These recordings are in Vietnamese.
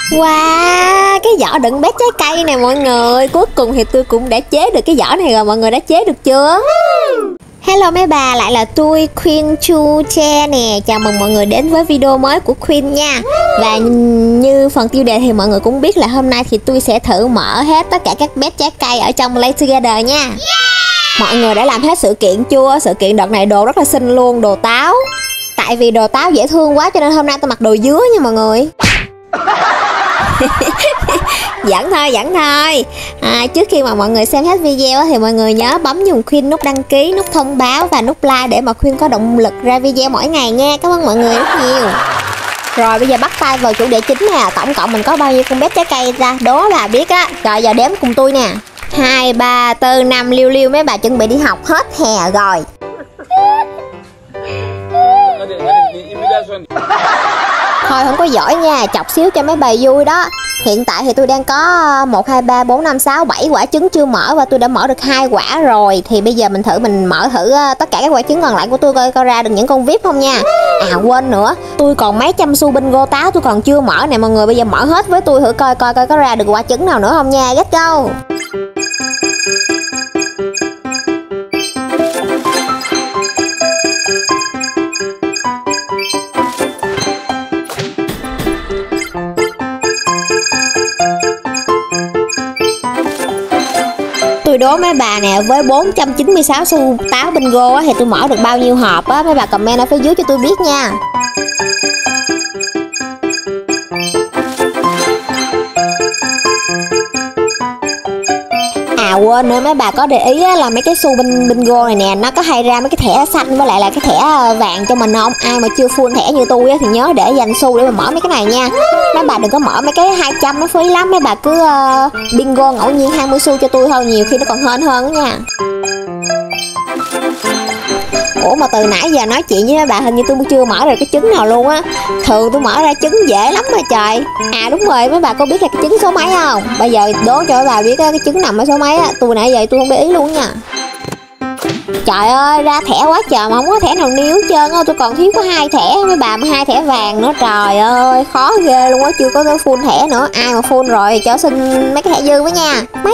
Wow, cái giỏ đựng bé trái cây nè mọi người. Cuối cùng thì tôi cũng đã chế được cái giỏ này rồi. Mọi người đã chế được chưa? Hello mấy bà, lại là tôi Queen Chu Che nè. Chào mừng mọi người đến với video mới của Queen nha. Và như phần tiêu đề thì mọi người cũng biết là hôm nay thì tôi sẽ thử mở hết tất cả các bé trái cây ở trong Play Together nha. Mọi người đã làm hết sự kiện chưa? Sự kiện đợt này đồ rất là xinh luôn, đồ táo. Tại vì đồ táo dễ thương quá cho nên hôm nay tôi mặc đồ dứa nha mọi người. Giỡn thôi. Trước khi mà mọi người xem hết video thì mọi người nhớ bấm dùng Queen nút đăng ký, nút thông báo và nút like để mà Queen có động lực ra video mỗi ngày nha. Cảm ơn mọi người rất nhiều. Rồi bây giờ bắt tay vào chủ đề chính nè. Tổng cộng mình có bao nhiêu con bé trái cây ra? Đố bà biết á. Rồi giờ đếm cùng tôi nè. 2, 3, 4, 5 liêu mấy bà chuẩn bị đi học hết hè rồi. Thôi không có giỏi nha, chọc xíu cho mấy bà vui đó. Hiện tại thì tôi đang có 1, 2, 3, 4, 5, 6, 7 quả trứng chưa mở và tôi đã mở được 2 quả rồi. Thì bây giờ mình mở thử tất cả các quả trứng còn lại của tôi coi ra được những con VIP không nha. À quên nữa, tôi còn mấy trăm xu bingo táo tôi còn chưa mở nè mọi người. Bây giờ mở hết với tôi thử coi có ra được quả trứng nào nữa không nha. Let's go. Tôi đố mấy bà nè, với 496 xu táo bingo á, thì tôi mở được bao nhiêu hộp á? Mấy bà comment ở phía dưới cho tôi biết nha. À quên nữa, mấy bà có để ý á, là mấy cái xu bingo này nè, nó có hay ra mấy cái thẻ xanh với lại là cái thẻ vàng cho mình không? Ai mà chưa full thẻ như tôi á, thì nhớ để dành xu để mà mở mấy cái này nha. Mấy bà đừng có mở mấy cái 200 nó phí lắm. Mấy bà cứ bingo ngẫu nhiên 20 xu cho tôi thôi, nhiều khi nó còn hên hơn đó nha. Ủa mà từ nãy giờ nói chuyện với mấy bà hình như tôi chưa mở được cái trứng nào luôn á. Thường tôi mở ra trứng dễ lắm mà trời. À đúng rồi, mấy bà có biết là cái trứng số mấy không? Bây giờ đố cho mấy bà biết cái trứng nằm ở số mấy á. Tôi nãy giờ tôi không để ý luôn nha. Trời ơi, ra thẻ quá trời mà không có thẻ nào níu hết trơn á. Tôi còn thiếu có 2 thẻ mấy bà, mà 2 thẻ vàng nữa. Trời ơi, khó ghê luôn á, chưa có full thẻ nữa. Ai mà full rồi cho xin mấy cái thẻ dư với nha. Mấy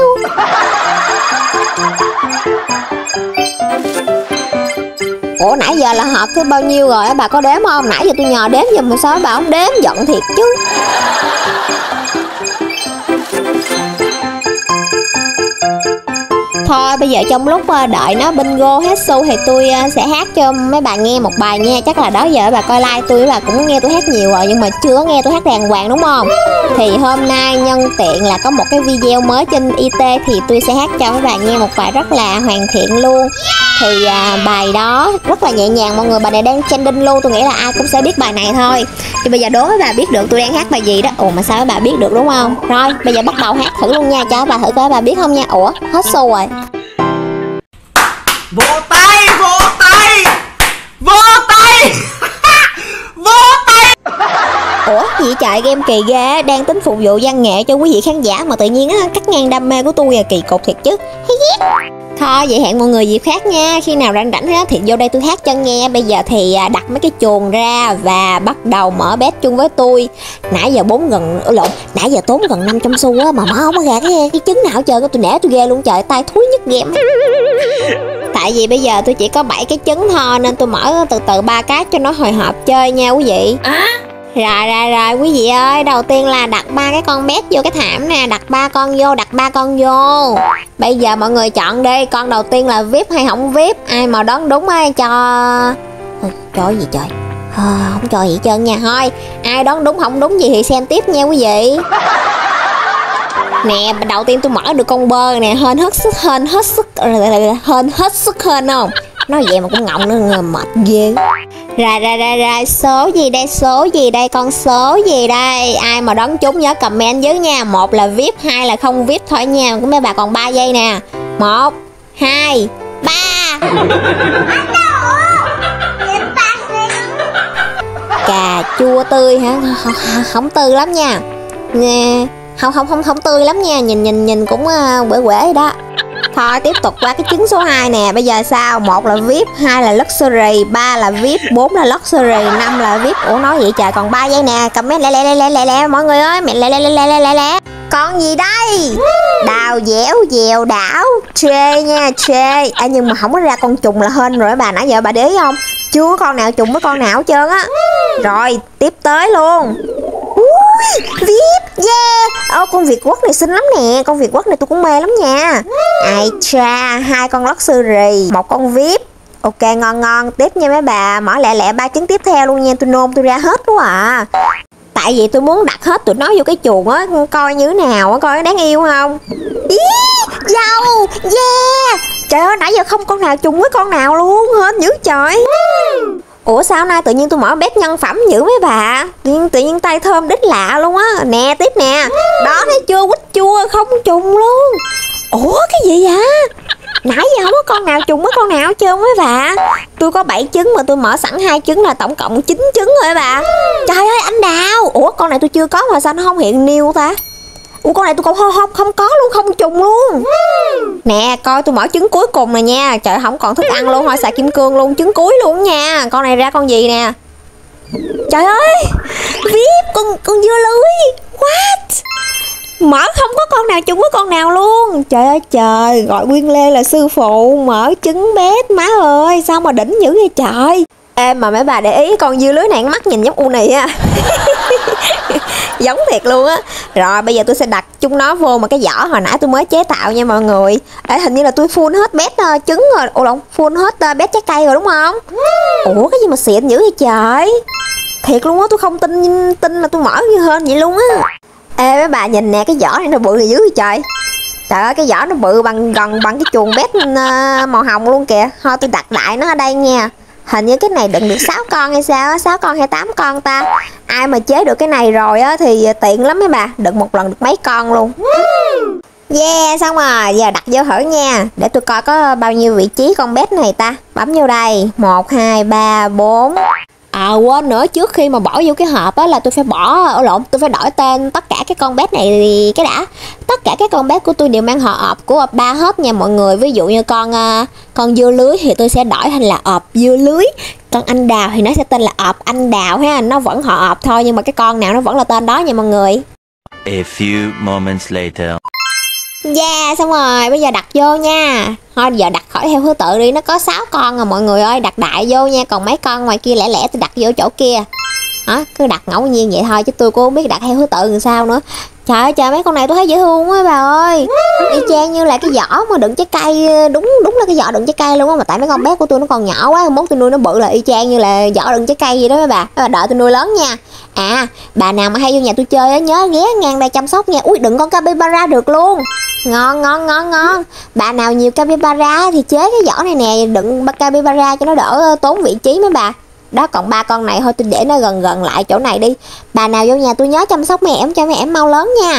Ủa nãy giờ là hộp thứ bao nhiêu rồi á, bà có đếm không? Nãy giờ tôi nhờ đếm giùm mà sao bà không đếm, giận thiệt chứ. Thôi bây giờ trong lúc đợi nó bingo hết xu thì tôi sẽ hát cho mấy bà nghe một bài nha. Chắc là đó giờ bà coi like tôi bà cũng nghe tôi hát nhiều rồi, nhưng mà chưa nghe tôi hát đàng hoàng đúng không? Thì hôm nay nhân tiện là có một cái video mới trên IT thì tôi sẽ hát cho mấy bà nghe một bài rất là hoàn thiện luôn. Thì bài đó rất là nhẹ nhàng mọi người, bài này đang trending luôn, tôi nghĩ là ai cũng sẽ biết bài này thôi. Thì bây giờ đố mấy bà biết được tôi đang hát bài gì đó. Ủa mà sao mấy bà biết được đúng không? Rồi bây giờ bắt đầu hát thử luôn nha, cho bà thử coi bà biết không nha. Ủa hết xu rồi. Vỗ tay, vỗ tay, vỗ tay. Vỗ tay. Ủa gì trời, game kỳ ghê, đang tính phục vụ văn nghệ cho quý vị khán giả mà tự nhiên á cắt ngang đam mê của tôi là kỳ cục thiệt chứ. Thôi vậy hẹn mọi người dịp khác nha, khi nào rảnh rảnh thì vô đây tôi hát cho nghe. Bây giờ thì đặt mấy cái chuồng ra và bắt đầu mở bet chung với tôi. Nãy giờ nãy giờ tốn gần 500 xu á mà mở không có ra cái trứng nào trời, tôi nể tôi ghê luôn trời, tay thúi nhất game. Tại vì bây giờ tôi chỉ có 7 cái trứng thôi nên tôi mở từ từ 3 cái cho nó hồi hộp chơi nha quý vị. Rồi quý vị ơi, đầu tiên là đặt 3 cái con bet vô cái thảm nè, đặt 3 con vô. Bây giờ mọi người chọn đi, con đầu tiên là VIP hay không VIP, ai mà đoán đúng ai cho gì trời. Không cho gì hết trơn nha. Thôi ai đoán đúng không đúng gì thì xem tiếp nha quý vị. Nè, đầu tiên tôi mở được con bơ nè, hên hết sức không? Nói vậy mà cũng ngọng nữa, mệt ghê. Rồi, số gì đây, con số gì đây? Ai mà đoán trúng nhớ comment dưới nha. 1 là VIP, 2 là không VIP thôi nha. Mấy bà còn 3 giây nè. 1, 2, 3. Cà chua tươi hả? Không tươi lắm nha. Không tươi lắm nha, nhìn cũng quể đó. Thôi tiếp tục qua cái trứng số 2 nè. Bây giờ sao? 1 là VIP, 2 là Luxury, 3 là VIP, 4 là Luxury, 5 là VIP. Ủa nói vậy trời, còn 3 giây nè. Comment lẹ mọi người ơi, mẹ lẹ. Con gì đây? Đào dẻo dèo đảo. Chê nha, chê. Nhưng mà không có ra con trùng là hên rồi bà. Nãy giờ bà để ý không? Chưa có con nào trùng với con nào hết trơn á. Rồi tiếp tới luôn. Ui, VIP, yeah. Con Việt Quốc này xinh lắm nè. Con Việt Quốc này tôi cũng mê lắm nha. Ai cha, 2 con Luxury, 1 con VIP. Ok, ngon. Tiếp nha mấy bà. Mở lẹ 3 trứng tiếp theo luôn nha. Tôi nôn tôi ra hết quá à. Tại vì tôi muốn đặt hết tụi nó vô cái chuồng á, coi như thế nào á, coi nó đáng yêu không. Ý, dâu, yeah. Trời ơi, nãy giờ không con nào trùng với con nào luôn, hết dữ trời. Ủa sao nay tự nhiên tôi mở bếp nhân phẩm dữ mấy bà. Tự nhiên tay thơm đít lạ luôn á. Nè tiếp nè. Đó thấy chưa, quýt chua không trùng luôn. Ủa cái gì vậy? Nãy giờ không có con nào trùng với con nào hết trơn mấy bà. Tôi có 7 trứng mà tôi mở sẵn 2 trứng là tổng cộng 9 trứng rồi bà. Trời ơi anh Đào. Ủa con này tôi chưa có mà sao nó không hiện new ta? Ủa con này tôi cũng không có luôn, không trùng luôn. Nè coi tôi mở trứng cuối cùng này nha. Trời không còn thức ăn luôn, thôi xài kim cương luôn, trứng cuối luôn nha. Con này ra con gì nè? Trời ơi VIP, con dưa lưới. What? Mở không có con nào trùng với con nào luôn. Trời ơi trời, gọi Nguyên Lê là sư phụ. Mở trứng bét má ơi, sao mà đỉnh dữ vậy trời. Ê mà mấy bà để ý con dưa lưới này mắt nhìn giống uni á. Giống thiệt luôn á. Rồi bây giờ tôi sẽ đặt chúng nó vô một cái giỏ hồi nãy tôi mới chế tạo nha mọi người. Hình như là tôi full hết bét trứng rồi. Ủa lộn, full hết bét trái cây rồi đúng không? Ủa cái gì mà xịn dữ vậy trời. Thiệt luôn á, tôi không tin là tôi mở như hên vậy luôn á. Ê mấy bà nhìn nè, cái giỏ này nó bự gì dữ vậy trời. Trời ơi cái giỏ nó bự bằng cái chuồng bét màu hồng luôn kìa. Thôi tôi đặt đại nó ở đây nha. Hình như cái này đựng được 6 con hay sao á, 6 con hay 8 con ta. Ai mà chế được cái này rồi á thì tiện lắm mấy bà, đựng một lần được mấy con luôn. Yeah, xong rồi, giờ đặt vô thử nha. Để tôi coi có bao nhiêu vị trí con bét này ta. Bấm vô đây, 1, 2, 3, 4. Quên nữa, trước khi mà bỏ vô cái hộp á là tôi phải tôi phải đổi tên tất cả các con bét này thì cái đã. Tất cả các con bét của tôi đều mang họ ộp của ộp 3 hết nha mọi người. Ví dụ như con dưa lưới thì tôi sẽ đổi thành là ộp dưa lưới. Con anh đào thì nó sẽ tên là ộp anh đào ha, nó vẫn họ ộp thôi nhưng mà cái con nào nó vẫn là tên đó nha mọi người. A few moments later. Yeah, xong rồi, bây giờ đặt vô nha. Thôi giờ đặt khỏi theo thứ tự đi, nó có 6 con rồi mọi người ơi, đặt đại vô nha. Còn mấy con ngoài kia lẻ tôi đặt vô chỗ kia. Cứ đặt ngẫu nhiên vậy thôi chứ tôi cũng không biết đặt theo thứ tự làm sao nữa. Trời ơi trời, mấy con này tôi thấy dễ thương quá bà ơi. Y chang như là cái giỏ mà đựng trái cây, đúng là cái giỏ đựng trái cây luôn á. Mà tại mấy con bé của tôi nó còn nhỏ quá, mốt tôi nuôi nó bự là y chang như là giỏ đựng trái cây gì đó mấy bà. Đợi tôi nuôi lớn nha. Bà nào mà hay vô nhà tôi chơi á, nhớ ghé ngang đây chăm sóc nha. Ui đừng con capybara được luôn. Ngon. Bà nào nhiều capybara thì chế cái giỏ này nè, đựng capybara cho nó đỡ tốn vị trí mấy bà. Đó, còn 3 con này thôi tôi để nó gần lại chỗ này đi. Bà nào vô nhà tôi nhớ chăm sóc mấy em cho mấy em mau lớn nha.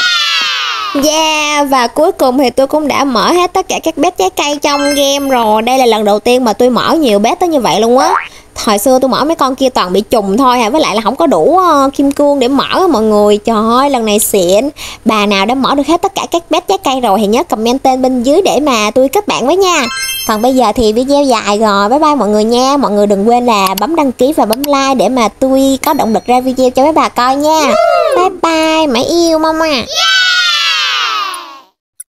Yeah, và cuối cùng thì tôi cũng đã mở hết tất cả các bét trái cây trong game rồi. Đây là lần đầu tiên mà tôi mở nhiều bét tới như vậy luôn á. Hồi xưa tôi mở mấy con kia toàn bị trùng thôi với lại là không có đủ kim cương để mở mọi người. Trời ơi lần này xịn. Bà nào đã mở được hết tất cả các bét trái cây rồi thì nhớ comment tên bên dưới để mà tôi kết bạn với nha. Còn bây giờ thì video dài rồi, bye bye mọi người nha. Mọi người đừng quên là bấm đăng ký và bấm like để mà tôi có động lực ra video cho mấy bà coi nha. Bye bye, mãi yêu mama.